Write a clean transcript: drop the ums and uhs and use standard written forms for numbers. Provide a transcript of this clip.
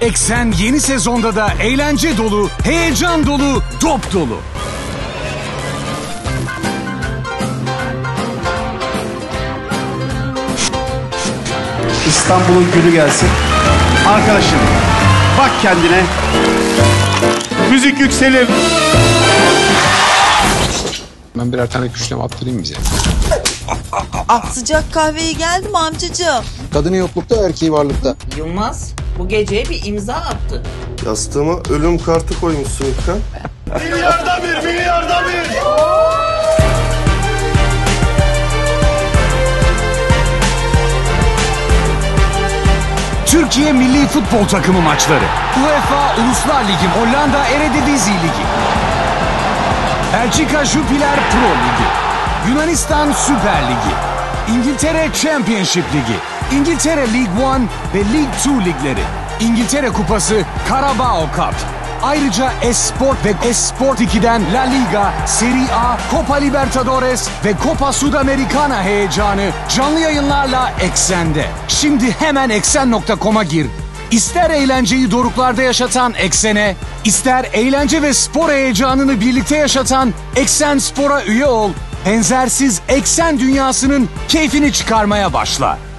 Eksen yeni sezonda da eğlence dolu, heyecan dolu, dop dolu. İstanbul'un gülü gelsin. Arkadaşım bak kendine. Müzik yükselir. Ben birer tane küşleme attırayım bize. Sıcak kahveyi geldi mi amcacığım? Kadını yoklukta, erkeği varlıkta. Yılmaz bu geceye bir imza attı. Yastığıma ölüm kartı koymuşsun İlkan. Milyarda bir, milyarda bir. Türkiye Milli Futbol Takımı maçları. UEFA Uluslar Ligi, Hollanda Eredivisie Ligi. Belçika Jupiler Pro Ligi. Yunanistan Süper Ligi. İngiltere Championship Ligi. İngiltere League One ve League Two ligleri. İngiltere Kupası, Carabao Cup. Ayrıca Esport ve Esport 2'den La Liga, Serie A, Copa Libertadores ve Copa Sudamericana heyecanı canlı yayınlarla Eksen'de. Şimdi hemen eksen.com'a gir. İster eğlenceyi doruklarda yaşatan Eksen'e, ister eğlence ve spor heyecanını birlikte yaşatan Eksen Spor'a üye ol. Benzersiz Eksen dünyasının keyfini çıkarmaya başla.